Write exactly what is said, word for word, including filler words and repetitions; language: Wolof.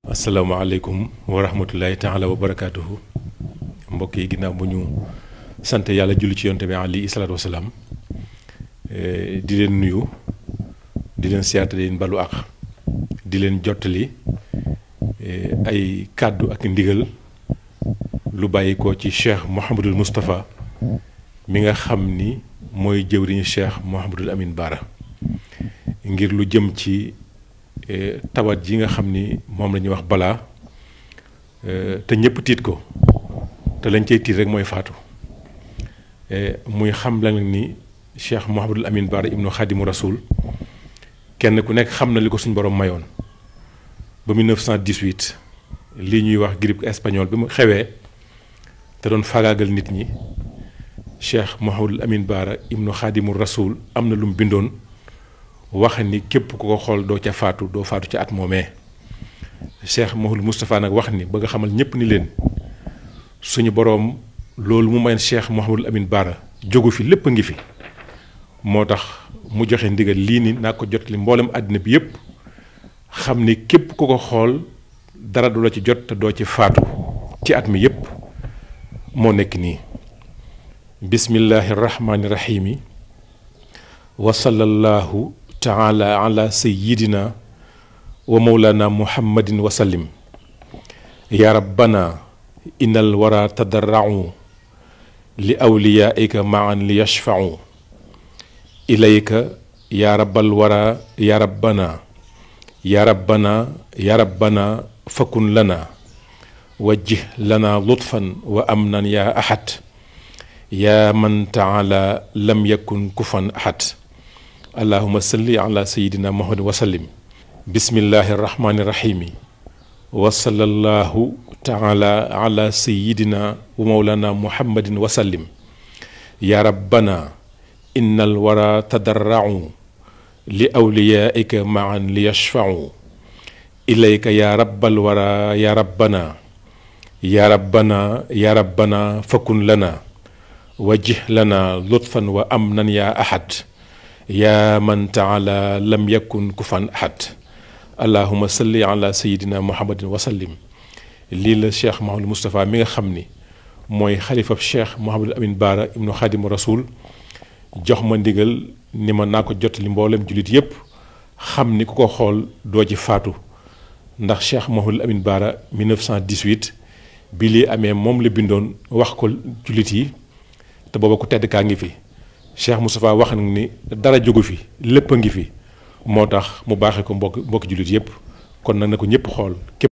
asalaamaaleykum wa rahmatullahi taala wa barakaatuhu mbokk yi ginnaaw bu ñu sant yàlla julli ci yonte bi alayhi salaatu wasalaam di leen nuyu di leen siyaata di leen balu àq di leen jottali ay kàddu ak ndigal lu bàyyi ko ci cheikh Mouhamadul Moustapha mi nga xam ni mooy jëwriñu cheikh Mouhamadul Amin Baara ngir lu jëm ci tawat ji nga xam ni moom la ñuy wax balaa te ñëpp tiit ko te lañ cay tiit rek mooy faatu muy xam la ni cheikh Mouhamadul Amin Baara ibnu Xaadimu Rasul kenn ku nekk xam na li ko suñ borom mayoon ba mille neuf cent dix-huit lii ñuy wax grippe espagnole bi mu xewee te doon faagaagal nit ñi cheikh Mouhamadul Amin Baara ibnu Xaadimu Rasul am na lu mu bindoon wax ni képp ku ko xool doo ca faatu doo faatu ca at moomee cheikh Mouhamadul Moustapha nag wax ni bëgg a xamal ñépp ni leen suñu boroom loolu mu mayoon cheikh Mouhamadul Amin Baara jógu fi lépp a ngi fi moo tax mu joxe ndigal lii ni naa ko jot li mboolem àddina bi yépp xam ni képp ku ko xool dara du la ci jot te doo ci faatu ci at mi yépp moo nekk nii bismillahi rahmaani rahiimi wa sallallahu taala ala sayyidina wa mawlana muhammadin wa sallim ya rabbana innal wara tadarra'u li awliyaika ma'an li yashfa'u ilayka ya rabbal wara ya rabbana ya rabbana ya rabbana fakun lana wajjih lana lutfan wa amnan ya ahad ya man taala lam yakun kufan ahad allahuma salli ala sayidina muhammad wa sallim bismillahi rahmani rahimi wa sallallahu taala ala sayidina wa mawlana muhammadin wa sallim ya rabbana innal wara tadarra'u li awliyaika ma'an li yashfa'u ilayka ya rabbal wara ya rabbana ya rabbana ya rabbana fakun lana wajjih lana lutfan wa amnan ya ahad yaa man taala lam yakun kufan ahad allahuma salli ala sayidina muhammadin wa sallim lii la cheikh Mouhamadul Moustapha mi nga xam ni mooy xalifab cheikh Mouhamadul Amin Baara ibnu Xaadimu Rasul jox ma ndigal ni ma naa ko jotali mboolem jullit yépp xam ni ku ko xool doo ci faatu ndax cheikh Mouhamadul Amin Baara mille neuf cent dix-huit bi lii amee moom la bindoon wax ko jullit yi te booba ku tedd kaa ngi fi cheikh Moustapha wax na ni dara jógu fi lépp a ngi fi moo tax mu baaxee ko mbokk mbokki jullit yépp kon nag na ko ñépp xool képp